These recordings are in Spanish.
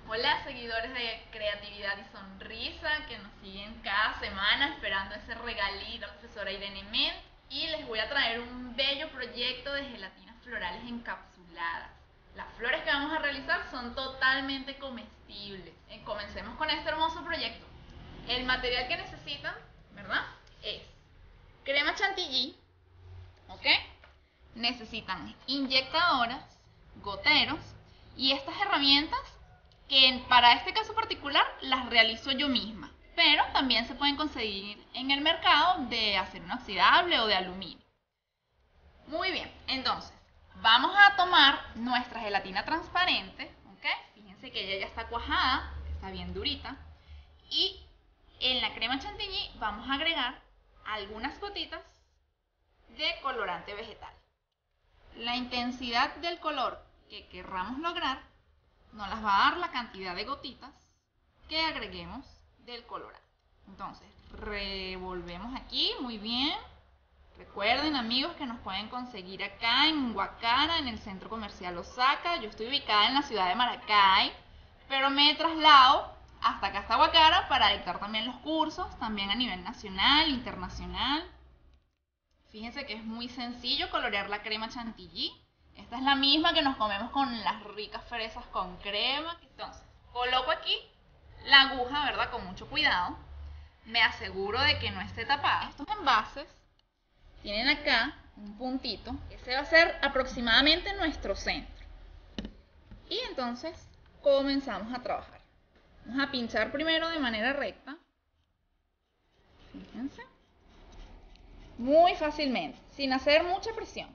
Hola, seguidores de Creatividad y Sonrisa que nos siguen cada semana esperando ese regalito, la profesora Irene Ment, y les voy a traer un bello proyecto de gelatinas florales encapsuladas. Las flores que vamos a realizar son totalmente comestibles. Comencemos con este hermoso proyecto. El material que necesitan, ¿verdad? Es crema chantilly, ¿ok? Necesitan inyectadoras, goteros y estas herramientas que para este caso particular las realizo yo misma, pero también se pueden conseguir en el mercado de acero inoxidable o de aluminio. Muy bien, entonces vamos a tomar nuestra gelatina transparente, ¿ok? Fíjense que ella ya está cuajada, está bien durita, y en la crema chantilly vamos a agregar algunas gotitas de colorante vegetal. La intensidad del color que querramos lograr nos las va a dar la cantidad de gotitas que agreguemos del colorante. Entonces, revolvemos aquí muy bien. Recuerden, amigos, que nos pueden conseguir acá en Guacara, en el Centro Comercial Osaka. Yo estoy ubicada en la ciudad de Maracay, pero me traslado hasta acá, hasta Guacara, para dictar también los cursos, también a nivel nacional, internacional. Fíjense que es muy sencillo colorear la crema chantilly. Esta es la misma que nos comemos con las ricas fresas con crema. Entonces, coloco aquí la aguja, ¿verdad? Con mucho cuidado. Me aseguro de que no esté tapada. Estos envases tienen acá un puntito. Ese va a ser aproximadamente nuestro centro. Y entonces comenzamos a trabajar. Vamos a pinchar primero de manera recta. Fíjense. Muy fácilmente, sin hacer mucha presión,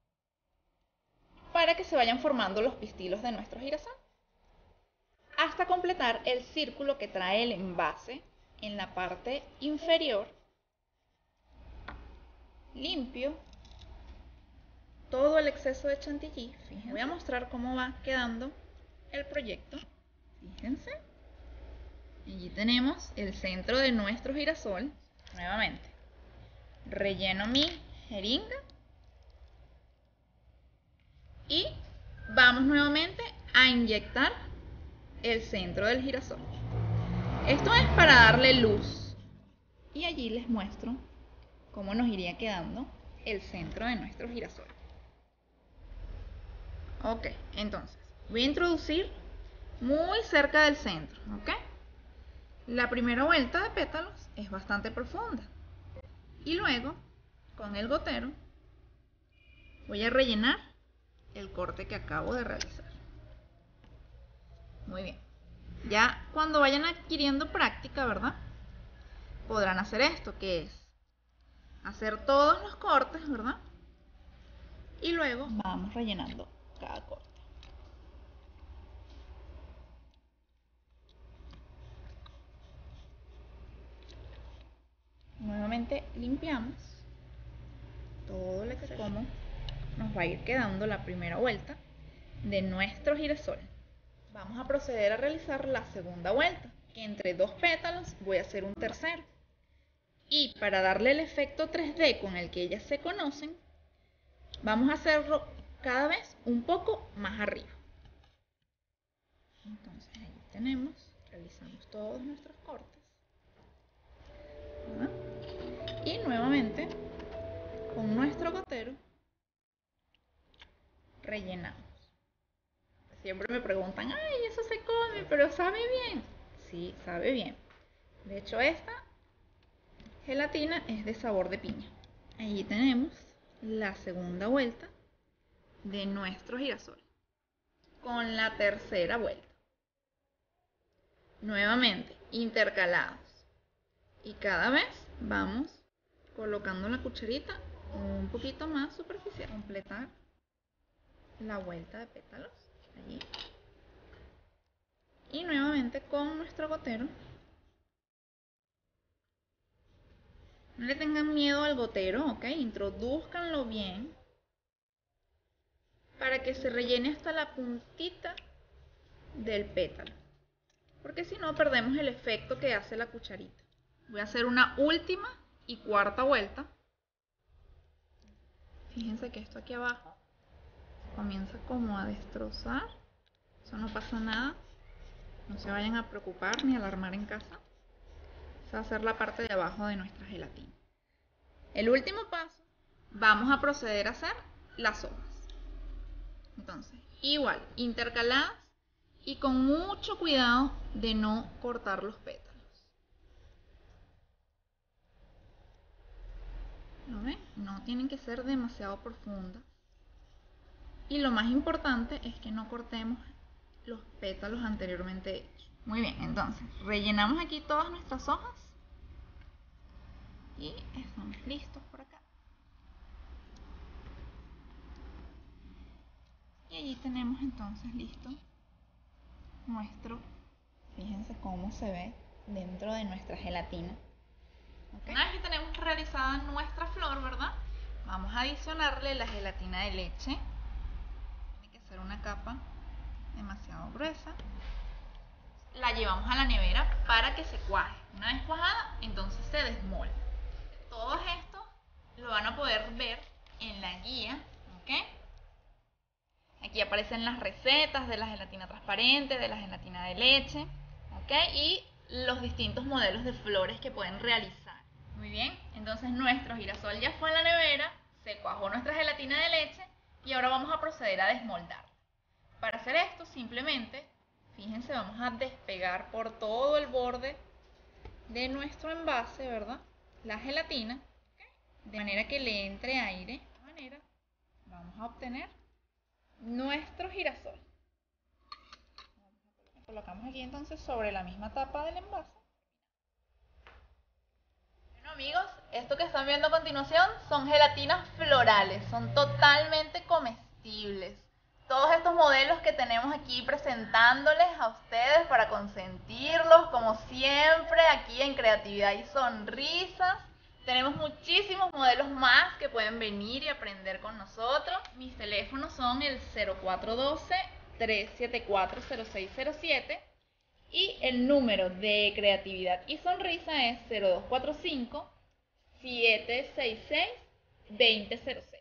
para que se vayan formando los pistilos de nuestro girasol, hasta completar el círculo que trae el envase en la parte inferior. Limpio todo el exceso de chantilly. Fíjense. Voy a mostrar cómo va quedando el proyecto. Fíjense. Allí tenemos el centro de nuestro girasol. Nuevamente, relleno mi jeringa y vamos nuevamente a inyectar el centro del girasol. Esto es para darle luz. Y allí les muestro cómo nos iría quedando el centro de nuestro girasol. Ok, entonces voy a introducir muy cerca del centro, ¿ok? La primera vuelta de pétalos es bastante profunda. Y luego, con el gotero, voy a rellenar el corte que acabo de realizar. Muy bien. Ya cuando vayan adquiriendo práctica, ¿verdad? Podrán hacer esto, que es hacer todos los cortes, ¿verdad? Y luego vamos rellenando cada corte. Nuevamente limpiamos todo el exceso. Como nos va a ir quedando la primera vuelta de nuestro girasol. Vamos a proceder a realizar la segunda vuelta, que entre dos pétalos voy a hacer un tercero. Y para darle el efecto 3D con el que ellas se conocen, vamos a hacerlo cada vez un poco más arriba. Entonces ahí tenemos, realizamos todos nuestros cortes. ¿Verdad? Y nuevamente, con nuestro gotero, rellenamos. Siempre me preguntan, ay, eso se come, pero ¿sabe bien? Sí, sabe bien. De hecho, esta gelatina es de sabor de piña. Allí tenemos la segunda vuelta de nuestro girasol. Con la tercera vuelta. Nuevamente, intercalados. Y cada vez vamos colocando la cucharita un poquito más superficial. Completar la vuelta de pétalos. Allí. Y nuevamente con nuestro gotero. No le tengan miedo al gotero, ¿ok? Introduzcanlo bien para que se rellene hasta la puntita del pétalo. Porque si no, perdemos el efecto que hace la cucharita. Voy a hacer una última y cuarta vuelta. Fíjense que esto aquí abajo comienza como a destrozar. Eso no pasa nada. No se vayan a preocupar ni alarmar en casa. Esa va a ser la parte de abajo de nuestra gelatina. El último paso, vamos a proceder a hacer las hojas. Entonces, igual, intercaladas y con mucho cuidado de no cortar los pétalos. ¿Lo ven? No tienen que ser demasiado profundas. Y lo más importante es que no cortemos los pétalos anteriormente hechos. Muy bien, entonces rellenamos aquí todas nuestras hojas y estamos listos por acá. Y allí tenemos entonces listo nuestro, fíjense cómo se ve dentro de nuestra gelatina. ¿Okay? Una vez que tenemos realizada nuestra flor, ¿verdad? Vamos a adicionarle la gelatina de leche. Tiene que ser una capa demasiado gruesa. La llevamos a la nevera para que se cuaje. Una vez cuajada, entonces se desmolda. Todo esto lo van a poder ver en la guía, ¿ok? Aquí aparecen las recetas de la gelatina transparente, de la gelatina de leche, ¿ok? Y los distintos modelos de flores que pueden realizar. Muy bien, entonces nuestro girasol ya fue a la nevera, se cuajó nuestra gelatina de leche y ahora vamos a proceder a desmoldar. Para hacer esto simplemente, fíjense, vamos a despegar por todo el borde de nuestro envase, ¿verdad? La gelatina, de manera que le entre aire. De esta manera vamos a obtener nuestro girasol. Lo colocamos aquí entonces sobre la misma tapa del envase. Bueno amigos, esto que están viendo a continuación son gelatinas florales, son totalmente comestibles. Todos estos modelos que tenemos aquí presentándoles a ustedes para consentirlos, como siempre, aquí en Creatividad y Sonrisas. Tenemos muchísimos modelos más que pueden venir y aprender con nosotros. Mis teléfonos son el 0412-374-0607 y el número de Creatividad y Sonrisa es 0245-766-2006.